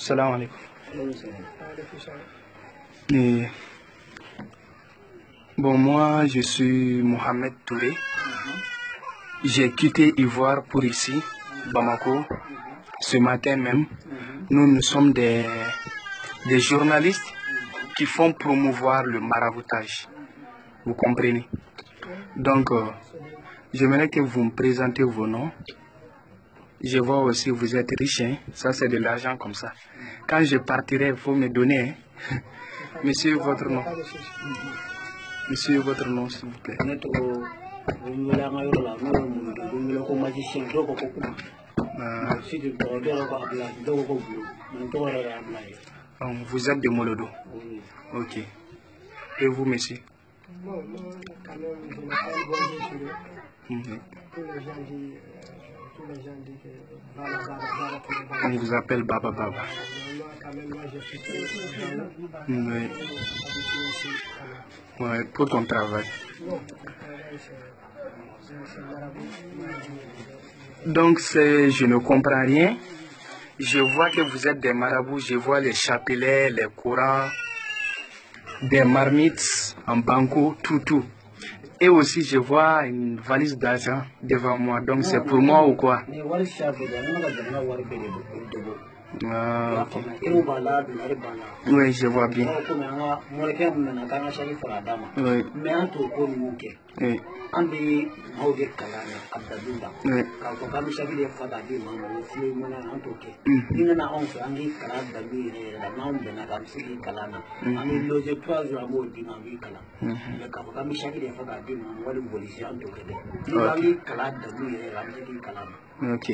Salam alaikum. Et, bon, moi, je suis Mohamed Touré. J'ai quitté Ivoire pour ici, Bamako, ce matin même. Nous sommes des journalistes qui font promouvoir le maraboutage. Vous comprenez? Donc, j'aimerais que vous me présentez vos noms. Je vois aussi que vous êtes riche, hein? Ça c'est de l'argent comme ça. Quand je partirai, il faut me donner. Hein? Monsieur, votre nom. Monsieur, votre nom, s'il vous plaît. Vous êtes de Molodo. Ok. Et vous, monsieur? Bon, moi, quand même, je m'appelle Bonjour. Tous les gens disent que Baba. On vous appelle Baba Baba. Moi, quand même, moi, je suis très oui. Ouais, pour ton travail. Non, pour ton travail, c'est marabout. Donc, je ne comprends rien. Je vois que vous êtes des marabouts. Je vois les chapelets, les courants, des marmites en banco, tout. Et aussi, je vois une valise d'argent devant moi. Donc, c'est pour moi ou quoi? Ah, ok. Oui, je vois bien. Oui. Ok.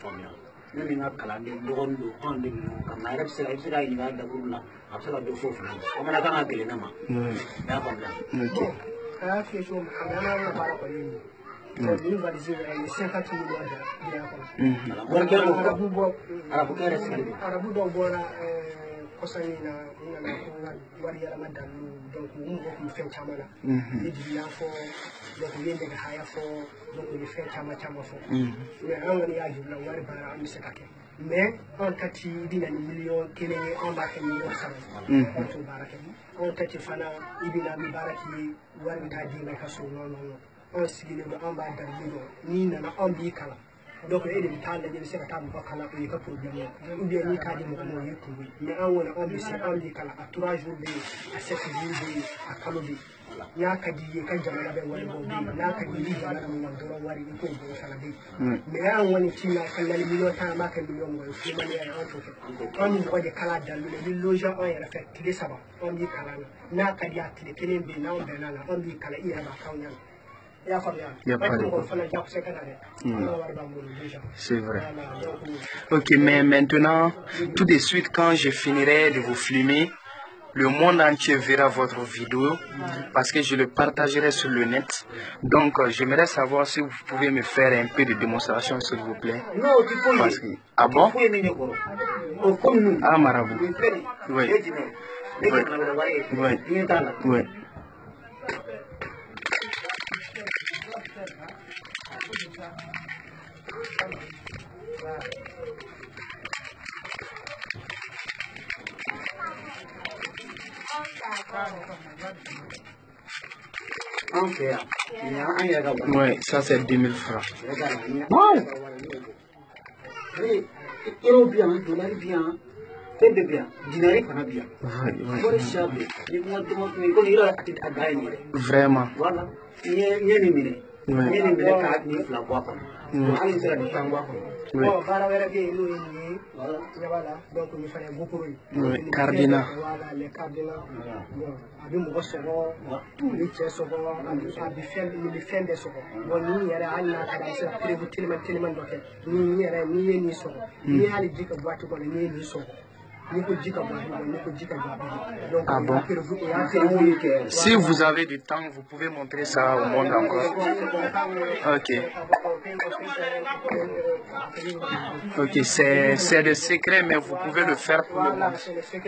mais on tati dina ni million kelen on ba ke million saba on to barake on tati fana ibina mi baraki wari ta di mai kaso non on sigile do on ba dar lido ni na on bi kala donc e de ta le se ka ba kala ko ka problème ou bien ni ka di mo mo yiku mais on wona on bi se on bi kala à 3 jours de à 7 jours de à kalo de ya ka di ka jamana be wani bo bi na ka di jamana mo ngoro wari ko bo sala de mais an woni tina kan la million ta ma kan million mo fi man ya on to on ni ko de kala dalu le loja on ya fa tile saba on bi kala na ka di atile kelen be na on be na on bi kala iya ba kawnya ya fa ya Il y a pas de c'est vrai. Ok, mais maintenant, tout de suite, quand je finirai de vous filmer, le monde entier verra votre vidéo parce que je le partagerai sur le net. Donc, j'aimerais savoir si vous pouvez me faire un peu de démonstration, s'il vous plaît. Parce que... Ah bon? Ah, marabout. Oui. Oui. Oui. Oui. Oui, ça c'est 2000 francs. Wow! Euro bien, dollar bien, pembe bien, dinari fana bien. Vraiment. Voilà. Ni mine. Ni mine ka ni fla kwa kwa. Ani sera di tangwa kwa. Oh, bara wera bien nous ni. Voilà. Donc il fallait beaucoup. Oui, cardinal. Voilà, les cardinal. Bon, abi mo soro, tout les chers soro, abi fin des soro. Bon ni yara alla kada sera prévu tellement doké. Ni yara ni soro. Ni ali dika boîte ko ni soro. Ah bon? Si vous avez du temps, vous pouvez montrer ça au monde encore. Ok. Ok, c'est le secret, mais vous pouvez le faire pour le monde.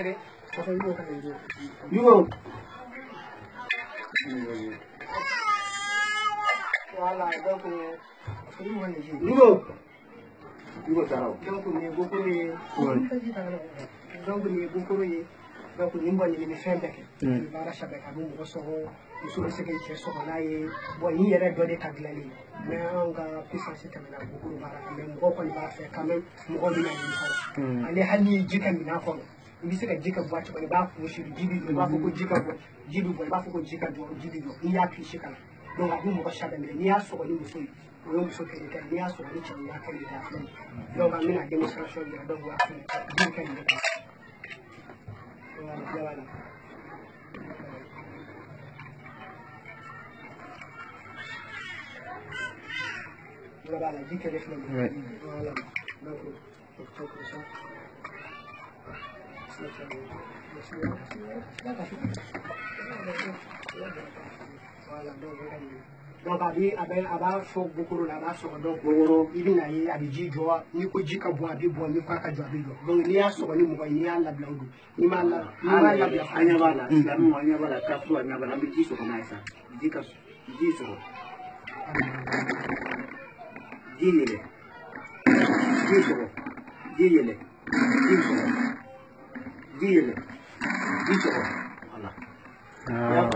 Voilà, donc donc ni bukuru ye donc ni mboni ni fembe ke bara shabe ka bu so muso se ke ke so na ye bo yi yere do de taglali mais on ga puissance tamina bukuru bara mais mo ko ni ba fe quand même mo ko ni na ale hali jika mi na ko ibi se ka jika bo ati ko ba fu shi jibi ba fu ko jika bo jibi bo ba fu ko jika do jibi do iya ki shi kala donc abu mo ko shabe mi ni ya so ni muso yo muso ke ni ka ni ya so ni chi ya ka ni da donc amina demonstration de donc wa jika ni voilà. Voilà, la vie qu'elle est flemme. Voilà. Donc, comme ça. Voilà, donc aba fo bokoro la ba so donc bokoro ibi na yi abi ji jo ni ko ji ka bo abi bo ni ka jo abi jo donc ni ya so ni mo ni ya la blanco ni ma la anya bala la mo anya bala ka fu anya bala bi ji so na isa ji ka ji so ji yele ji so ji yele ji so ji yele ji so voilà voilà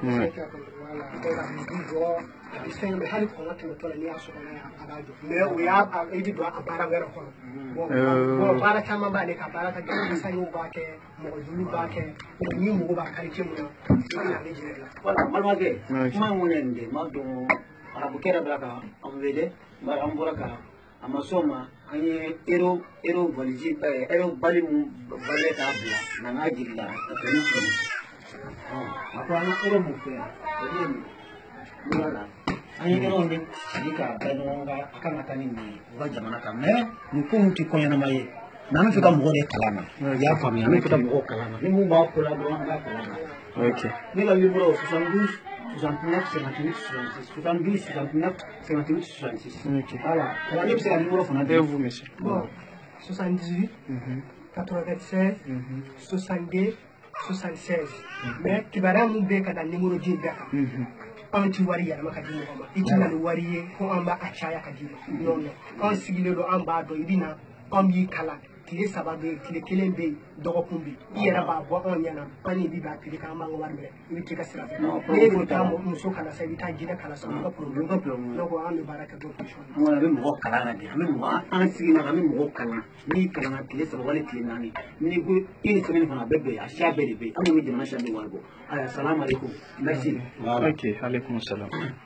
sen be hali ko ngata to la ni aso ko na abajo mais o ya idi do abara ngara ko bo bara chama ba ne ka bara ka do sa yo ba ke mo dulu ba ke ni mo ba ka ke mo na ni jere la voilà malma ke ma ngonende ma do arabu kera blaka amvede ba ambura ka amasoma anye ero valiji ero bali mu bale ta bla na ngajilla ka ni ko apa ana ero mu ke voilà ani ero ndi dika banonga akana tani ni wajamana kamera nukunti koyana maye nanu fika mugode kalama ya famia nanu fika mugode kalama ni mu ba kula do nga kalama OK ni la libro 72 69 58 66 72 69 58 66 OK voilà la libro c'est la numéro fana et vous monsieur bon 78 96 62 76 mais kibara mu be kada numéro ji be ka anti wari ya maka dimo ma itina ni wari ye ko amba achaya ka dimo non non on sigile do amba do ibina on yi kala tile sababe tile kelen be dogo kumbi iyera ba bo on yana pani bi ba tile ka amba ngwar me ibi tika sira ne ko ta mo muso kala sai bita jida kala sai ko problem no ko an baraka do ko mo na be mo kala na de mo an sigina ka mo kala ni kala na tile sababe wala tile nani ni ko ini semeni fana bebe a sha be be an mo jama sha be wargo assalamu alaikum merci OK alaikum salam